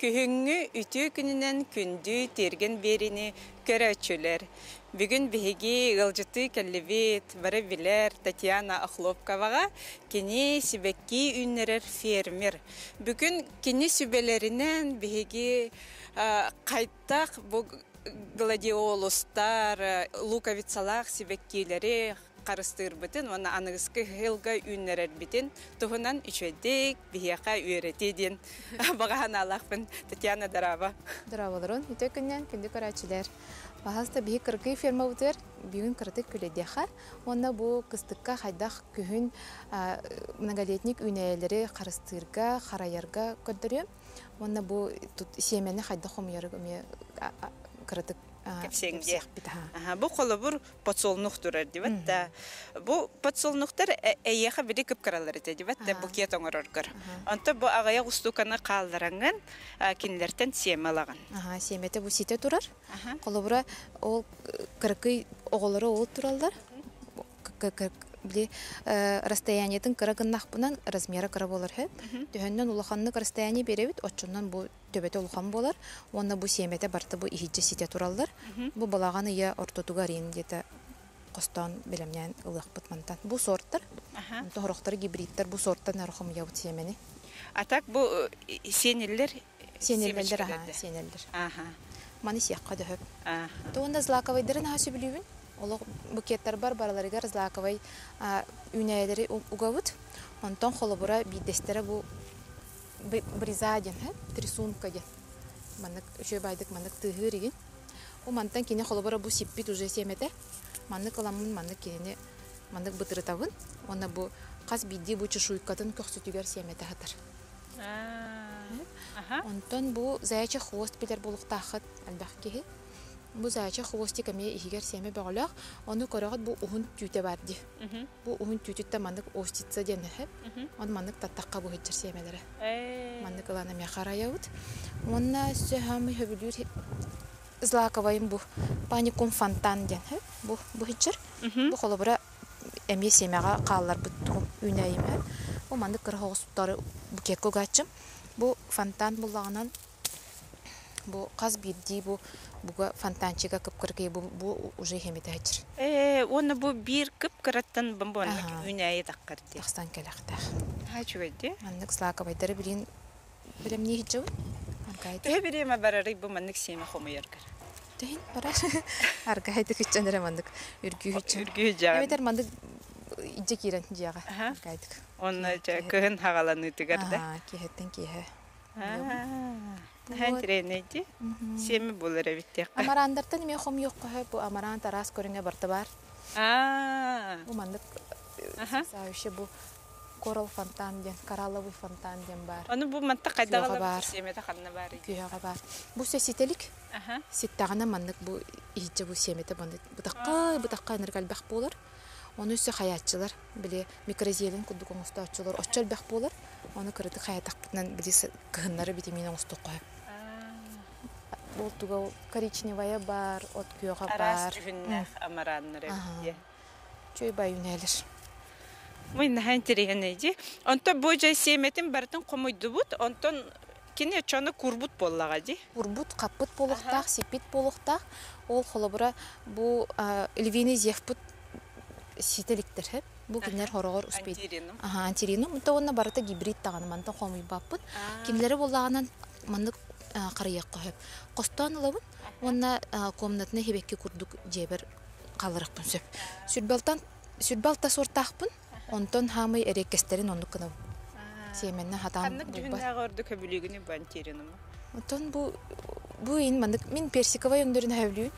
Kühüngü ütü gününen kündü tergen berini köröçüler. Bugün bihigi ılcıtı kellevit, varaviler Tatiana Akhlopkavaga kini sibekki ünnerer fermer. Bugün kini sübelerinden bihigi kaytak bu gladiolustar, lukavitsalak sibekkileri karıştır bütün, ona anıgıskı hılga ünnerer bütün. Tuhunan üçedik, bihiyaka üretedin. Bağahan Allah'ın Tatiana Darava. Daravaların, hütökünden kündü karaçiler. Bahasta bihi kırkı firma utur, bugün kırtık küledeha. Onda bu kıstıkka haydak kühün mnoголетник üneyeleri karıştırga, harayarga kördürüyor. Onda bu siyemeni haydak omuyarı kırtık. Bu kolobur potsolnuq durar dibatta. Bu potsolnuqtar eyaha biri kıpkaralar edi dibatta bu kiyat oңороргор. Anta bu agaya ustukana qaldırangan kinlerden siyemalagan. Aha, siyemete bu site durar. Kolobura ol kırkı oğulları ol turallar. Били расстояниятын кырагыннах бунан размера кыра болар хэ. Төһөннөн улаханнык расстояние беребит, оччунан бу төбөтө улахан болар. Онна бу семете барты бу ихиҗе сите тураллар. Бу балаганы я ортотуга рин где-то костан белемнән ылык бутмантан. Бу сорттар. Торохтар гибридтер бу сорттан архам ябыт семени. Атак бу сенеллер сенеллер. Аха. Маны сиякка дөһөп. Туында злаковайдырын хасы билүбүн. Олог букеттер бар бараларыгар злаковай үнәйләре угавыт. Онтон холобура бидестере бу бризаден, рисунка ген. Маннык өчө байдык маннык тыгырыгын. У мантан кине холобура бу сиппит уже семете. Маннык аламын маннык кине маннык бытырытабын. Онда бу каз бидди бу чушуйкатын көксүтүгөр семете хатыр. Онтон бу заяча хвост билер булуктахыт албакки. Бу заяча хвостик аме игер семе баглах, аны карагат бу ухун түтө барди. Бу ухун түтүттө мандык остица дене хеп. Аны мандык таттакка бу хечер семелери. Мандык алана ме караябыт. Онна сөһамы хөбүлүр злаковайым бу паникум фонтан ден хеп. Бу хечер. Бу холобура эме семега каллар буттум үнәйим хеп. Бу мандык кыргыстары бу кекко гачым. Бу фонтан булганан бу каз бидди бу буга фонтанчыга кыпкыргы бу уже хемете хачыр. Оны бу бир кыпкыраттан бомбон үнәйе таккырды. Тахсан келакта. Хачуйды. Мандык слаковайдары билин билем не хичу. Анкайты. Биреме барары бу мандык семе хомуяргар. Тейин барар. Аргайды хичендере мандык үргү хичу. Үргү жаа. Эметер мандык иже кирен жага. Анкайды. Онна кыгын хагаланытыгарда. Кихеттен кихе. Хантренеди. Семи булар битте. Амарандартан мен хом yok бу амаран тарас көрүнгө барты бар. Бу мандык саышы бу корал фонтан ден, коралловый фонтан ден бар. Аны бу манта кайдагылар семете ханна бар. Күйөгө бар. Бу сетелик. Сеттагына мандык бу иче бу семете бандык. Бутакка энергалбак болар. Оны үсі хаятчылар, біле микрозелін күдік оңысты атчылар, отчал бәк болар. Оны кіріті хаятақтынан білесі кығынлары бітемейін оңысты қойып. Ол туға коричневая бар, от күйеға бар. Арас жүгіннәқ амаранлары бітте. Чөй бай үнәлір. Мойна хантереген еді. Онтон бұл жай семетін бәрдің қомойды бұд, онтон кене чаны курбут боллаға ди? Курбут, қаппыт болуқтақ, сепет болуқтақ. Ол қолыбыра бұл львиный зевпыт сителиктер хеп. Бу кинер хорогор успейт. Антиринум. Мунта онна барата гибрид таганы манта хомуй баппыт. Кинлери боллаганан мандык карыякка хеп. Костан лабын. Онна комнатына хебекке курдук жебер калырыкпын сөп. Сүрбалта сортакпын. Онтон хамый эрекестерин ондук кына. Семенне хатан булба. Каннык жүндө горду көбүлүгүнү бантиринум. Онтон бу ин мандык мен персиковый өңдөрүн хавлүн.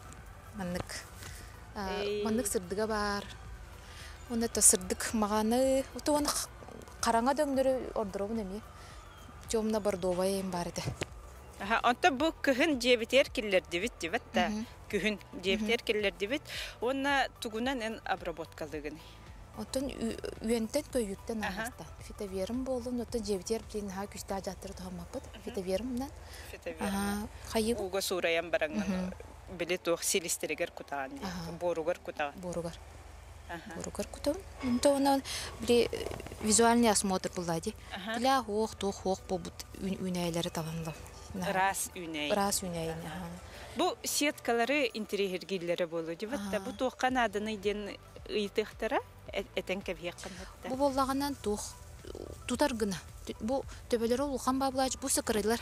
Мандык сырдыга бар. Оны тасырдык мағаны, оны қараңа дөңдері ордырауын әме. Жомна бордовая ем бар еді. Онта бұл күхін жебетер келер дебет дебет та. Күхін жебетер келер дебет. Оны тугунан ән обработкалығын. Онтан үйентен көйіктен ағаста. Фитоверім болын, онтан жебетер білін күшті ажаттыры тұғамапыд. Фитоверімнен. Фитоверім. Уға сұраян бараңын білі тұқ селестерегер күтаған дейін. Боруғар күтаған. Боруғар. Боругар кутом. Онтон бир визуальный осмотр булды. Бля хох побут үнәйләре таланлы. Ырас үнәй. Ырас үнәйін. Бу сеткалары интерьергиллері болу деп атта. Бу тоққан адыны ден ыйтықтыра әтен кәбек қанатта. Бу боллағанан тутар гына. Бу төбелері улған бабылач, бу сықырылар,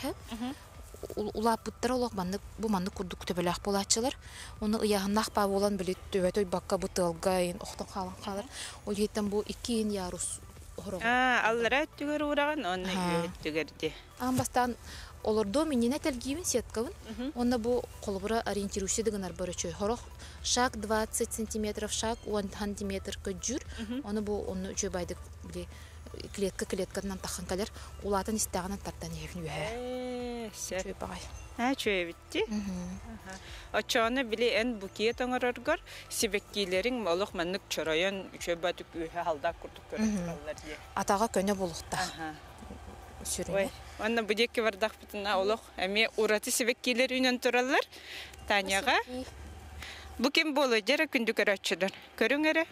улап бұттар олақ бу манны күрдік төбелек болатшылар. Оны ұяғынақ бабы olan білет төбетой баққа бұтылғайын, оқтан қалар. Ол еттен бу 2 ярус орығы. Аллара түгер ураған, оны түгерді. Бастан олордо менен тәлгейбін сеткавын. Онда бу қолыбыра ориентирующий дегенар бары чөй. Хорох шаг 20 сантиметров, шаг 10 сантиметр жүр. Оны бу оны чөй байдық біле клеткадан таққан кәлер. Улатын істеғанан тартан ефін өйе. Чөй бағай. Чөй бітті? Очаны біле ән букет оңырырғыр, себеккейлерің молық мәнік чырайын чөй бәдік өйе халда күрдік көрінтіралар де. Атаға көне болуқта. Ой, онна будекке бардақ бітіна олық. Әме ураты себеккейлер үйнен тұралар. Таняға. Бұ кем болу жәрі күнді көрәтшідар. Көрің әрі?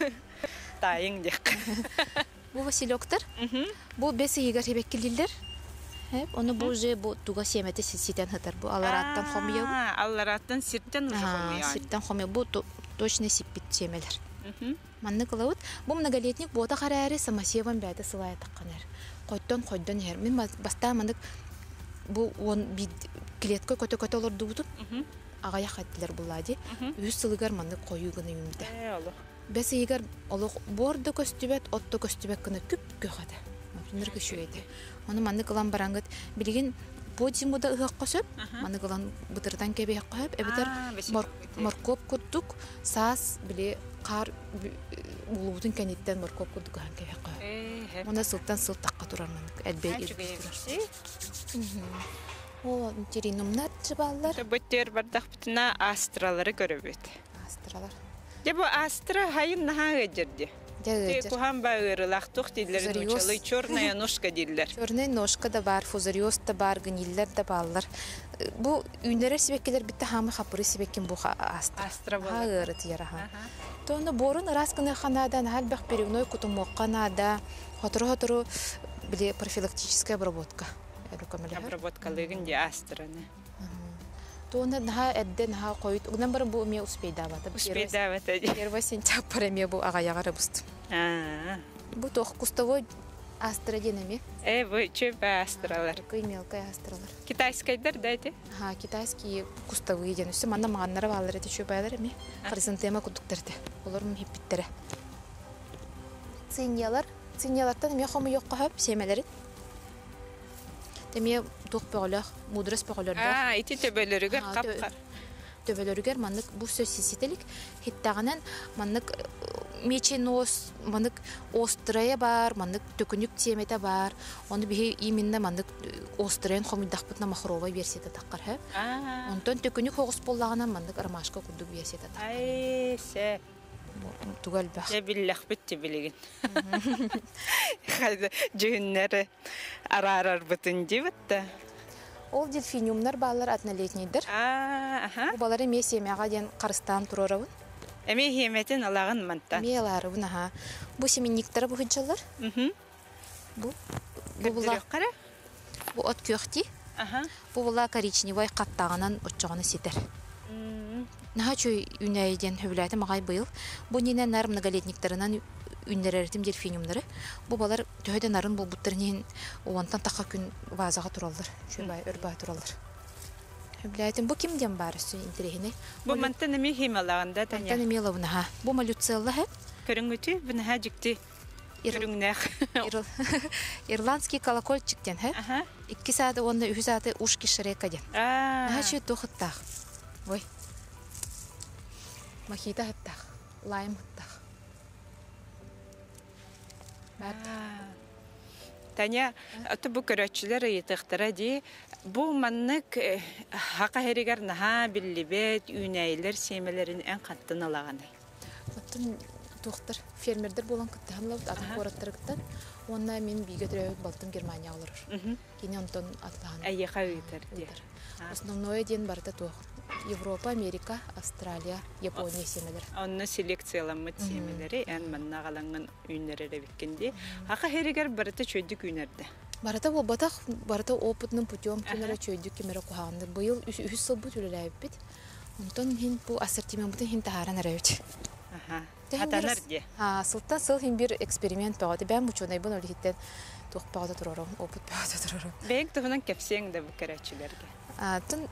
Тайың дек. Бұ Василектар. Бұ бесі егер себеккейлер. Оны бұл же туға семеті сетен хытар. Бұ алараттан хомия. Алараттан сирттен ұжы хомия. Сирттен хомия. Бұ точно сиппет семелер. Манны қылауыт. Бұ многолетник бота қарәрі самасеван бәді сылай таққанар. Қойттан ер. Мен баста мандық бұл клетка көті олырды бұтын. Ағаяқ әттілер бұлады. Үз сылығар мандық қойу ғыны үйімді. Бәсі егер олық борды көстібет, отты көстібет күні күп көғады. Нұрғы шүйеді. Оны мандық ұлан бараңғыт. Білген подиумда ұғақ қосып, мандық ұлан бұтырдан кәбе қойып, әбітер моркоп күрдік, сас біле қар ұлудың кәнеттен моркоп күрдік ұған кәбе қойып. Оны сылттан сылт таққа тұрар мандық. Әлбей елбей тұрар. О, теринумнар жыбалар. Бұттер бардақ бұтына астралары көріп өт. Астралар. Бұл астра хайын наға өдерді. Кухан бағырылақ тоқ дейлерін ұчалы черная ножка дейлер. Черная ножка да бар, фузариоз да бар, гниллер да баллар. Бұл үйнері себеккелер бітті хамы қапыры себеккен бұл астра бағыры тиер. Тоны борын расканы қанадан әлбәқ перегной күтім моққанада, хотыру біле профилактическая обработка. Обработкалығын де астраны. Тоны наға әдді наға қойыт. Ұғынан бары бұл үме ұспейдаваты. Ұспейдаваты. 1 сентябрь әме бұл ағаяғары бұсты. Бұл тоқ кустовой астра денеме. Бұл чөп астралар. Мелкая астралар. Китайскайдар дәйді? Китайский кустовый ден. Үсі манда мағаннары бағалар әді чөп айлар әме. Хоризонтема күдіктірді. Олар мұн хиппеттері. Циньялардан әме қомы йоқ қағып семелерін. Теме тоқ бөғіліғ, мұдырыс бөғілерді. Ити төбелерігер қап-қар. Төбелерігер маңнық бұл сөз сесетелік. Хеттағынан маңнық меченос, маңнық острая бар, маңнық төкінік теметі бар. Оны бігі именно маңнық остраян қомидақ бұтына мақыровай версиеті таққар. Онтан төкінік оғыс болағынан маңнық армашқа күрдік версиеті таққар. Ай, сәп. Тугал бақ. Биллах бітті білеген. Қайды жүгіннері арарар бұтын дейбітті. Ол дельфиниумнар балар атналетнейдір. Бұл балары ме семяға ден қарыстан тұрарауын. Әме хеметін алағын манта. Әме аларауын, Бұл семенниктары бұғыншалар. Бұл от көқті. Бұл бұла коричневай қаттағынан отчағаны сетер. Наха чөй үнәйден хөбіләті мағай бұйыл. Бұл ненен нар многолетниктарынан үннерердім дельфиниумдары. Бұл балар төхеден нарын бұл бұттарынен оғантан таққа күн вазаға тұралдар. Шөбай, өрбай тұралдар. Хөбіләтім, бұл кімден бар үсі интерегіне? Бұл мантан әме хемалағында, Таня? Мантан әме лауынаға. Бұл малюциялы әп? Көрің өте, бұнаға жүкті көріңнәқ. Ирландский колокольчиктен, әп? 2 сааты, онда 3 сааты ұшки шырека ден. Наға чөй тоқыттақ. Ой. Махита хыттақ, лайм хыттақ. Таня, бұл көрәтшілер етіқтіра де, бұл маннық хақа әрігер наға білібет, үйнәйлер, семелерін ән қаттын алағаны. Оттын тоқтыр, фермердер болан күтті хамлауыт, атын қораттыры күттін. Онна мен бейге түрәуік балтым Германия олырыр. Кені онтон атлағаны. Әйеқа өйтір де. Основное ден барда тоқ. Европа, Америка, Австралия, Япония семелер. Онны селекцияланмыт семелері ән манна қаланған үйнерері беккенде. Хақа әрігер барыты чөйдік үйнерді. Барата болбатах, барата опытным путем кемера чөйдүк кемера куханды. Быйыл үс сыл бут үлеләйбит. Онтон хин бу ассортиментын хин тахаран арабит. Ага. Хатанар ди. Сылтан сыл хин бир эксперимент багады. Бәм бучонай бун олихиттен тух багада турарым, опыт багада турарым. Бәйг туһунан кепсең дә бу кәрәчиләргә. Тын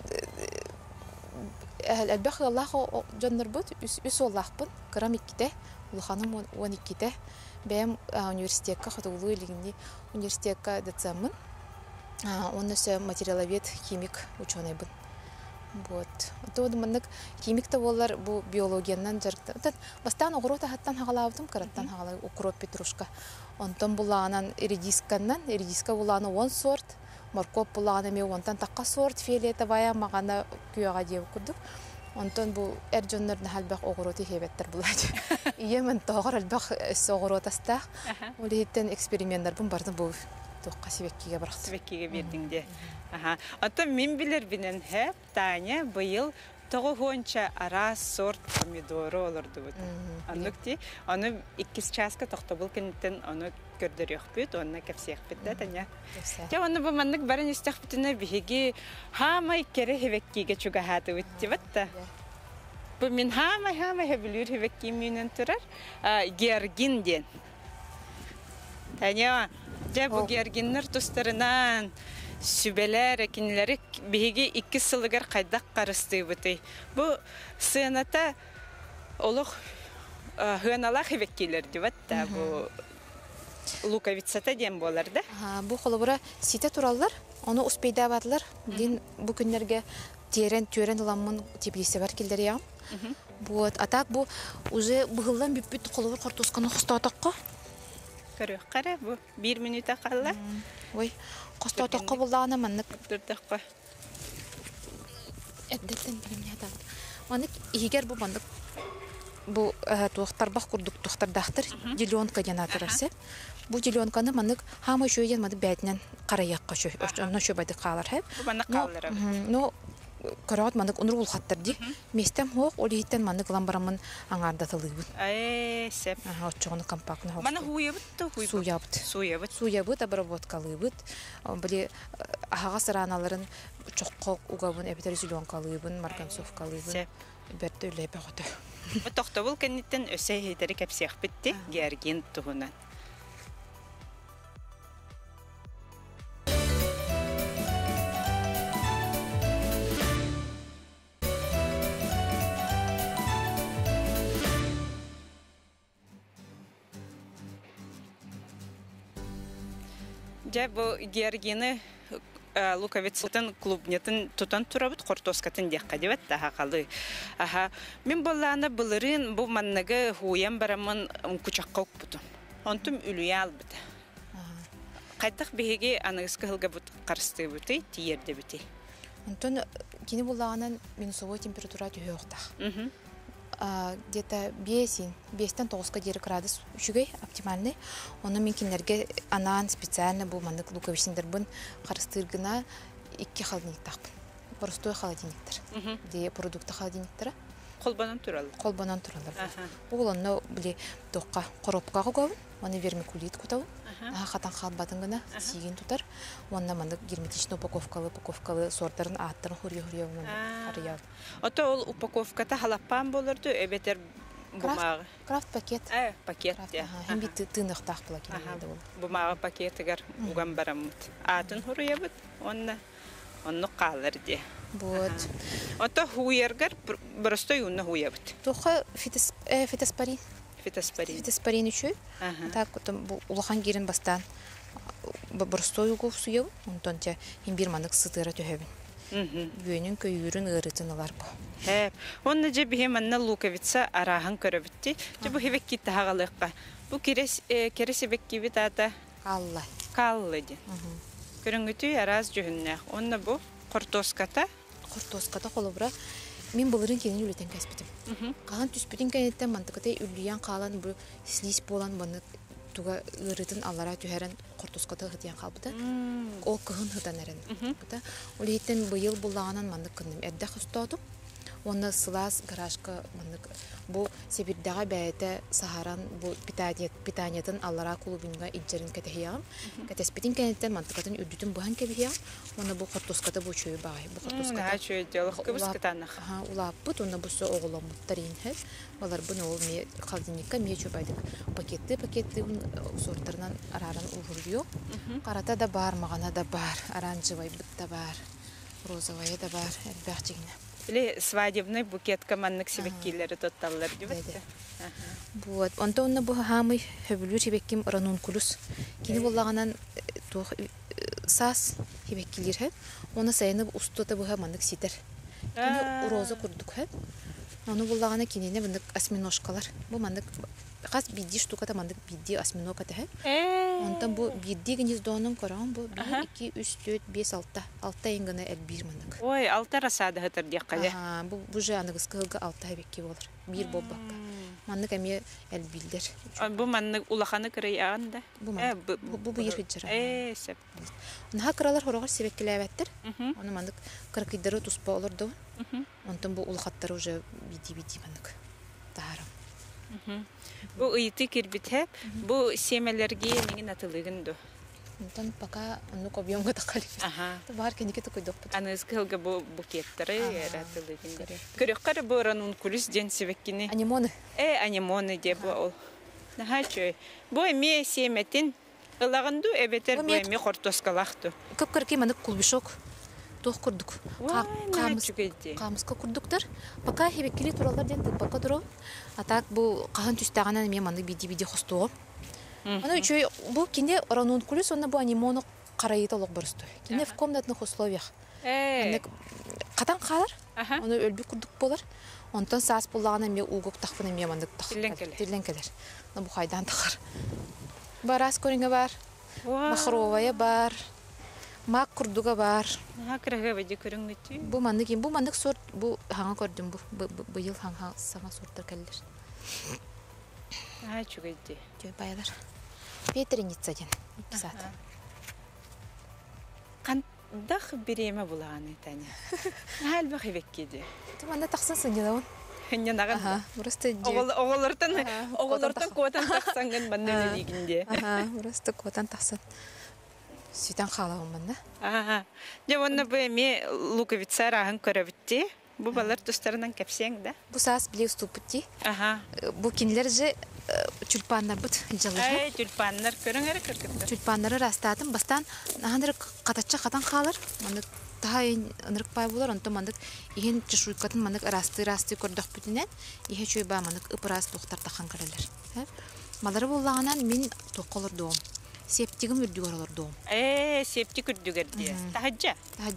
әлбәх Аллаһ җаннар бут үс Аллаһпын. Карамик ките, улханым 12-те. Бәм университетка хатулы лигинди университетка дәтсәммен. Он өсө материаловед, химик ученый был. Вот. То мындык химикта болар бу биологиянан жарыкта. Бастан огрота хаттан хагалабдым, караттан хагалай укроп петрушка. Онтон буланан иридиска буланы 10 сорт, моркоп буланы ме онтан такка сорт фиолетовая магана күйага деп курдук. Онтон бу эрҗоннарны халбак огроты хебеттер булат. Иемен тагыр албак огротаста. Улиттен эксперименттер бун барды бу. Тоққа себеккеге барақты. Себеккеге бердің де. Ата мен білер бінен хәп, Таня бұйыл тоғы ғонча ара сорт помидоры олырды бұд. Анық де, оны 2 часка тоқта бұл кенеттен оны көрдір еқ бүд, онына кәпсеқ бүд, Таня. Оны бұл маннық барын істеқ бүтіне бігі хамай кері хевеккеге чуға хаты өтті бұдта. Бұл мен хамай хәбілер хевекке менен тұрар. Гергин ден. Таня, Жабу гергиннер тустарынан сүбелер, әкінлері бейге 2 сылығар қайдақ қарысты бұты. Бұ сыйаната олық ғаналақ евеккейлер дебатта. Бұ луковицата дем боларды. Бұ қолыбыра сите туралар, оны ұспейді абадылар. Бұ күнлерге төрен ұламын теплесі бар келдер яғым. Атақ бұ уже бұғылдан бүп-бүт қолыбыр қортосқаны құста атаққа. Қара, бұл 1 минута қалла. Ой, қоста отаққа болдағына маннық. Дұрдаққа. Әддеттен білімне адам. Маннық, егер бұл маннық, бұл туақтарбақ күрдік туақтардақтыр, делионка жанатыр әрсе. Бұл делионканы маннық, хамай шөйен мады бәйтінен қараяққа шөй. Оны шөй байды қалар әп. Бұл маннық қалар әп. Көрәғат мандык унур булхаттырды. Местем хоқ олихиттен мандык ламбарамын аңарда тылыбын. Сеп. Отчоғыны компактны хоқ. Мана хуябыт? Суябыт. Суябыт, обработкалыбыт. Біле ағаға сыраналарын чоққа уғабын, әбетер зеленкалыбын, марганцовкалыбын. Бәрді өлей бәғыды. Тоқта бұл кәнеттен өсей хейтері кәпсеқ бітті, герген тұғынан. Бұл гергені луковицатын клубнетін тұтан тұрабыт қортоскатын деққа дебет таға қалы. Мен болағына бұлырын бұл маннығы хуян барамын күчаққа өк бұтын. Онтым үлуе ал бұты. Қайдақ бейге анығысқы ғылға бұт қарысты бұты, тиерді бұты. Онтын кені болағынан минусовой температура түйе оқтақ. Где-то 5-9 градус үшігей оптимальный. Оны мен кенерге анан специально бұл мандық луковичниндер бұн қарыстырғына 2 холодильниктақпын. Простой холодильниктер. Де продукты холодильниктері. Қолбанан туралы? Қолбанан туралы. Бұл оны біле тоққа қоропқа қоғауын, оны вермикулит көтауын. Қатан қалбатын ғына сиген тұтар. Онына мандық герметичный упаковкалы сорттарын аттарын хұрия-хұрия қарияу. Ота ол упаковката халаппан болырды, өбетер бумағы? Крафт пакет. Пакет. Хем бит тынықтақ бұла келемеді ол. Бумағы пакетігер ұған барамыд. Атын хұрия бұд, оны қалыр де. Ота хуергер бірістой ұнна хуя бұд. Тоққа фитоспорин. Фитоспорин үші. Так, улахан керін бастан бірістой ұғып сұйау. Онтан те бір мандық сытыра төхебін. Бүйенің көйірін ғырытын олар бұл. Онны же бігем анна луковица арахан көрі бітті. Бұл хевек кетті хағалыққа. Бұл кересі бекке біт ата? Қаллай. Қаллай де. Көрінгіті араз жүхіннәқ. Онны бұл қортоската? Қортоската қолы бұра. Мен бұлырын кенін үлетен кәспетім. Қалан түспетін кәнеттен мантықытай үліян қалан бұл слиз болан бұны туға ғырытын алара түйәрін қортоската ғытиян қалбыда. Ол күхін ғыдан әрін. Ол еттен бұйыл бұлағанан мандық күнім. Әрдәқ ұстадым. Оны сылас гаражка мынык бу Сибирдага бәйте Сахаран бу питаниятын Аллара клубинга иджерин кетехиям. Кетеспитин кенеттен мантыкатын үрдүтүн бухан кебихиям. Оны бу хортоската бу чөй бай. Бу хортоската. Чөй делок кыбыскатанах. Улаппыт оны бу со оголомуттарын хэ. Балар буны ол ме халдинникка ме чөбайдык. Пакетти сорттарынан араран угурдуyor. Карата да бар, магана да бар, оранжевый бит да бар, розовый да бар, элбахчигне. Или свадебный букет командных себеккилери тотталлар дип. Вот, онтонна бу хамый хөбүлү себекким ранункулус. Кини боллаганан тох сас себеккилер хэ. Оны сайынып устота бу хамандык ситер. Кини роза курдук хэ. Оны боллагана кинене бындык осьминожкалар. Бу мандык кас бидди штуката мандык бидди осьминога тахэ. Онтан бу бидди гнездонун корон бу 1 2 3 4 5 6 6 инганы элбир мандык. Ой, алта расада хатыр дияққале. Бу же аныгыз кылга 6 бекке болор. Бир боббакка. Мандык эме элбилдер. Бу мандык улаханы кырыяганда. Бу бир хиджара. Сеп. Наха кыралар хорогор себеккелебеттер. Оны мандык кыркыйдары туспа олорду. Онтан бу улахаттары уже биди мандык. Таарам. Бу ыйты кирбитеп, бу семелерге менин атылыгынды. Онтан пока ону кобьёмга такали. Бар кенеке токойдок. Аныз кылга бу букеттары атылыгынды. Көрөккөр бу ранункулус ден себеккини. Анимоны. Анимоны деп ол. Нахачы. Бу эме семетин ылагынды эбетер бу эме хортоскалахты. Кыпкырки мандык кулбишок. Тох курдук. Камыска курдуктар. Пока хебеккили туралар ден пока туру. Атак бу кахан түстәгәннән мен маны биди хостугы. Аны чөй бу кине ранункулус онда бу анимоны карайыта лок барысты. Кине в комнатных условиях. Аны катан калар. Аны өлбү курдук болар. Онтан сас буллаган мен угуп такпын мен мандык так. Тирленкелер. Бу хайдан такар. Барас көрүнгө бар. Махровая бар. Мак курдуга бар. Хакырага беди көрүнгөтү. Бу мандык сорт бу хаңа көрдүм бу ел хаңа саңа сорттар келдер. Чугайди. Жой байлар. Петриница ден. Сат. Кандах биреме булаганы Таня. Алба хебеккеди. Туманда таксын сынжалавын. Хыннаган. Просто оголортон котан таксанган бандын дигинде. Просто котан таксын. Сүйтен қалауым банда. Жауанна бұл әме луковица рағын көрі Бу балар тустарынан кепсең да? Бу саас биле уступутти. Бу кинилер же тюльпаннар бут жалар. Тюльпаннар көрөңөр кыркытты. Тюльпаннары растатын бастан нахандыр катача катан калар. Мандык тайын ынырык пай булар, онто мандык иген чешуйкатын мандык расты көрдөх бүтүнен, иге чөй ба мандык ыпырас токтар тахан калалар. Малары буллаганан мен токолор доом. Септигим үрдүгөр олор доом. Септик үрдүгөр дие. Тахаджа.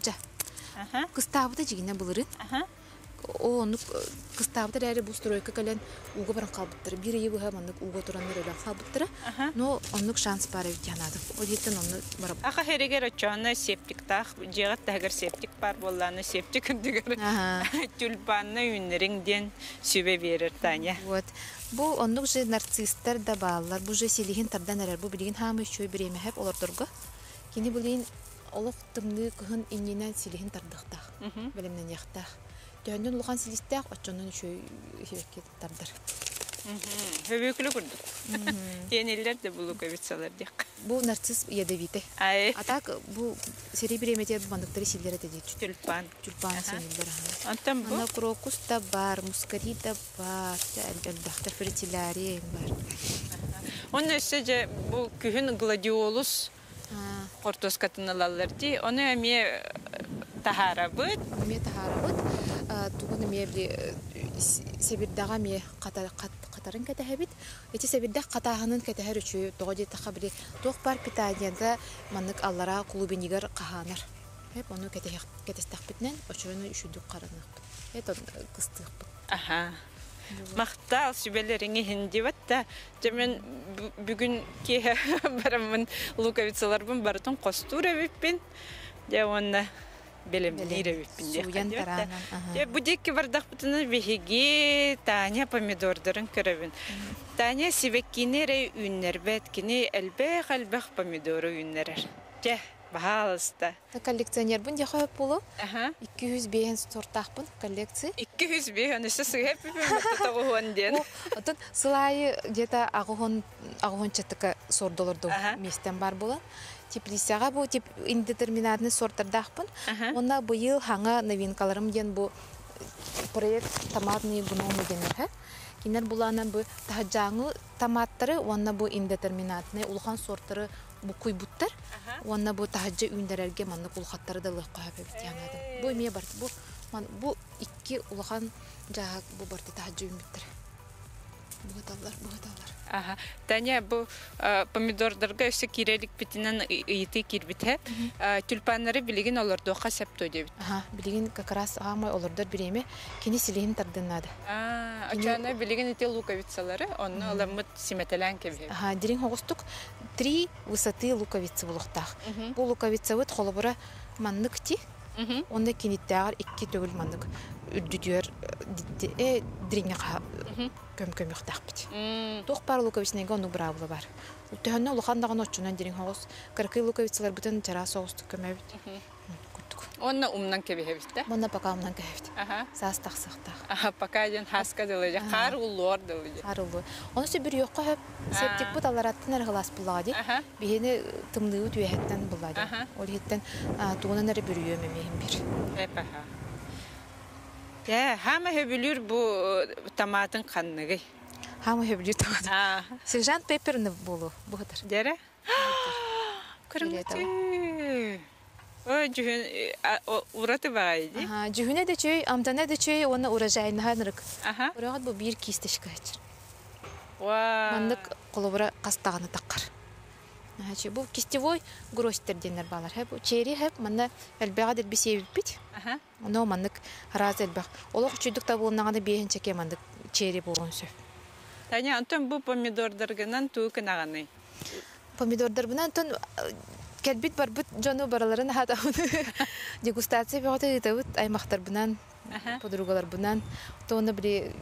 Кыстабыда жигине булырын. Onu kıstavda rəri bu stroyka gələn uğa baran qalbıttırı. Bir iyi buha mandık uğa turanlar öyle qalbıttırı. No onluk şans para yanadı. O diyetten onu barab. Ağa heriger açana septik taq. Jeğat tağır septik par bollanı septik ündügөр. Tülpanna ünlerinden sübe verir Tanya. Вот. Bu onluk je narsistler da bağlar. Bu je silihin tardan erer. Bu bilgin hamı şöy bireme hep olur durgu. Kini bilin olaq tımlı kıhın ininen silihin tardaqtaq. Bilimden yaqtaq. Döndün luğan silistaq, açonun şöy hevekket tardır. Hevekli kurduk. Yeniler de bu lukovitsalar diq. Bu narsis yedevite. Atak bu seri biremete bu bandıkları sillere de deyit. Tülpan. Tülpan seniller. Antam bu? Ana krokus da var, muskari da var, elbaqta fertilari var. Onun üstüce bu kühün gladiolus kortos katınalarlar di. Onu emiye taharabıt. Emiye taharabıt. Tuğun emiye bile sebirdağa emiye qatarın katahabit. Eti sebirdağa qatağının katahar üçü. Doğru taqa bile toq bar pitaniyada manlık allara kulubinigar qahanar. Hep onu katastaq bitnen. Oçurunu üşüdük qaranıq. Et onu qıstıq bit. Aha. Maqtal sübelerini hindi vatta. Cemen bugün ki baramın lukavitsalarım baratın kostura vipin. Ya ona белемдире виппин. Я будеки бардах бутына вехиги Таня помидордарын көрөбүн. Таня сибеккинере үннер беткини элбек помидору үннерер. Же Баалыста. Коллекционер бун дехо полу. Аха. 200 бен сортахпын коллекция. 200 бен өсө сыгып бипен ден. Отон сылайы где-то агон чатыка сордолорду местен бар була. Теплисяга бу тип индетерминатный сорттардахпын. Онна быйыл хаңа новинкаларым ден бу проект томатный гном денер. Кинер буланан бу тахжаңы томаттары, онна бу индетерминатный улхан сорттары бу куйбуттар. Онна бу тахжы үндерерге манны кулхаттары да лыкка хабып янады. Бу эмне бар? Бу икки улхан жаак бу барты тахжы үмбиттер. Бугаталар. Ага. Таня бу помидордарга өсө кирелик битинен ыйты кирбите. Тюльпаннары билеген олорду хасапто дебит. Ага, билеген как раз амай олордор биреме кини силеген тардынады. Ачана билеген эти луковицалары, онны аламыт симетелен кебе. Ага, дирин хогустук 3 высоты луковицы булуктак. Бу луковица вот холобура манныкти. Онда киниттагар 2 төгүл маннык үддүтөр диринге көм юктакпыт. Тох бар луковичнеге ону бравлы бар. Төһөннө улхандаган очунан дирин хогус 40 луковицалар бүтүн чара соостук көмөбүт. Куттук. Онна умнан кебе-битте. Монда пока умнан кебит. Ага. Састак-сактак. Ага, пока жан хаска дылы, кар уллор дылы. Арылы. Оны сө бир юкка хөп септик бут алараттын аргылас булады. Бихени тымлыгы түһеттен булады. Ол хеттен тугунан ары бир үйөм эмем бир. Эпаха. Хама хөбүлүр бу томатын канныгы. Хама хөбүлүр томат. Сержант пепперны болу бу катар. Дере? Кырмыты. Ой, жүһүн ураты багайды. Жүһүнө да чөй, амтана да чөй, оны урожайына ханырык. Урагат бу бир кистешке ачыр. Мандык колобура кастаганы таккар. Бу кистевой гростер денер балар. Бу чери хеп манда элбега дел бисебит бит. Но мандык раз элбег. Олох чүйдүк табылнаганы бейинчеке мандык чери болгонсу. Таня, антон бу помидордаргынан туукынаганы. Помидордар бунан антон келбит бар бут жону бараларын хата дегустация бөгөтө өтөбүт аймактар бунан подругалар бунан тоны бир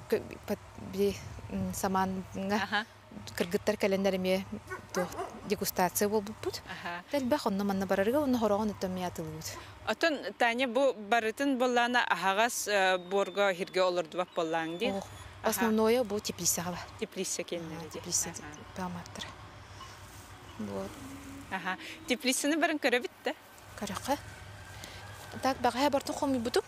саманга кыргыттар календариме то дегустация болбут. Телбах онно манна барарга онно хорогон өтөмиятылбут. Атон Таня бу барытын боллана ахагас борго хирге олорду бап боллаңди. Основное бу теплисага. Теплиса кеннеди. Теплиса паматтыр. Вот. Ага. Теплисаны барын көрөбүт да? Каракка. Так багая бартын хоми бутуп.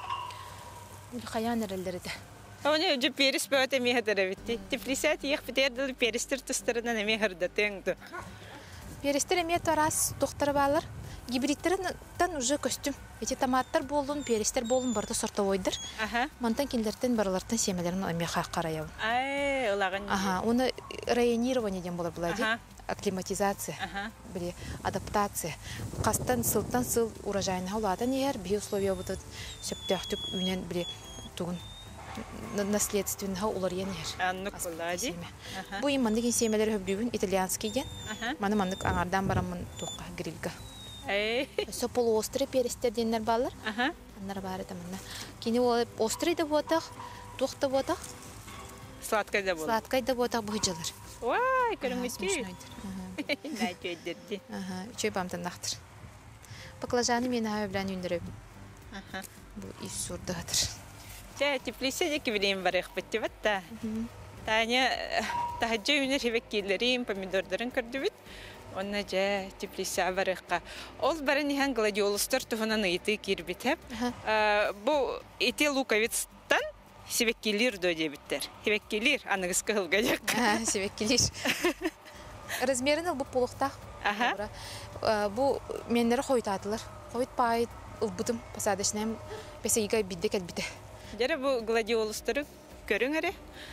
Хаян эрелдерде. Оны же перис бөтө мехдеребитти. Теплиса тиек битердил перистер тустарынан мехердетеңди. Перистер эме тарас доктор балар. Гибридтерден уже костюм. Эти томаттар болдун, перистер болдун барда сортовойдыр. Монтан киндерден баралардан семелерин меха караяу. Улаган. Оны районирование ден болар булади. Акклиматизация, адаптация. Кастан сылтан сыл урожайына уладан егер бей условия будут сөптөктүк үнен бири тугун наследственного улар енер. Аннык булади. Бу имандык семелер хөбдүбүн итальянский ден. Мандык аңардан барамын токка грилга. Со полуострый перистер денер балар. Аннар бары таманна. Кини ол острый да ботак, токта ботак. Сладкай да бол. Сладкай да ботак бужалар. Вай, көрүмүтү. Найчөйдерди. Чөй бамтан нахтыр. Баклажаны мен хавы билан үндөрөп. Бу ис сурдатыр. Теплисе де кибилим барык битти батта. Таня тахажы үнер хебеккилерин, помидордарын көрдүбүт. Онна же теплисе барыкка. Ол барын ихан гладиолустар туһунан ыйты кирбит. Бу эти луковицтан себеккилер дебиттер. Себеккилер аныгыска хылгажак. Себеккилер. Размерин бу полукта. Бу меннер хойтатылар. Хойт пай ылбытым посадочным бесега бидде келбите. Жара бу гладиолустары көрүңөрө.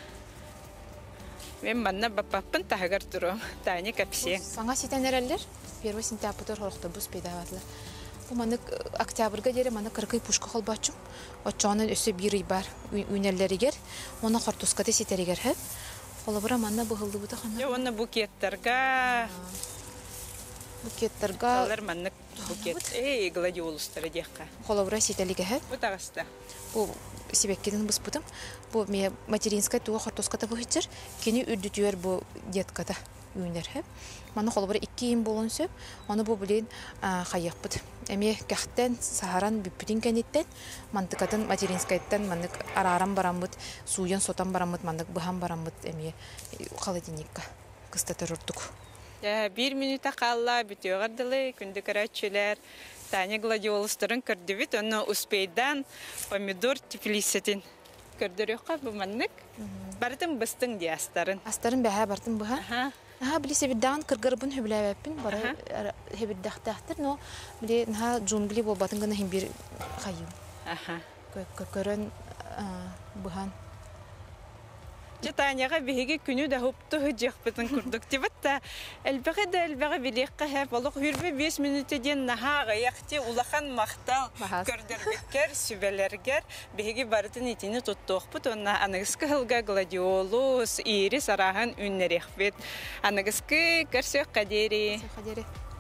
Мен манна баппын тагар турум. Таня капсе. Саңа ситенерлер 1 сентябрь автобус педаватлар. Бу маны октябрга дере маны 40 пушка холбачым. Очаны өсө бири бар үнеллеригер. Мона хортускаты ситеригер хеп. Холобра манна бу хылды бута хана. Оны букеттерга. Букеттерга. Манна букет. Гладиолустары декка. Холобра сителиге хеп. Бу тагаста. Бу себеккенин буспутум. Бу ме материнская туга хортуската бу хитер. Кени үрдүтүөр бу детката. үйнерһеп. Маны холбор 2 ин болон сөп. Оны бу билен хайяппыт. Эме кахтен сахаран бүппүтин кенеттен мантыкатын материнскайттан мандык араран барамбыт, суян сотан барамбыт, мандык быхан барамбыт эме холодильникка кыста төрөрдүк. 1 минута қалла бүтөөгардылы күндү карачылар Таня гладиолустарын көрдүбүт, оны успейдан помидор теплисетин көрдөрөкка бу маннык. Бартын быстың ди астарын. Астарын бәһә бартын быха. Билесе биддан кыргырбын хөбләбәппин, бара хебиддахтахтыр, но биле на джунгли бо батын гына химбир хайым. Көрөн быхан. Таняга биһиги күнү да хупту хыжыхпытын курдук дибатта. Элбеге билекка хеп олук хүрбе 5 минуттен нахага якти улахан мактал көрдөрбүккер сүбелергер биһиги бартын итини туттуокпут онна аныгыскы хылга гладиолус ирис арахан үннерехбет. Аныгыскы көрсөк кадери.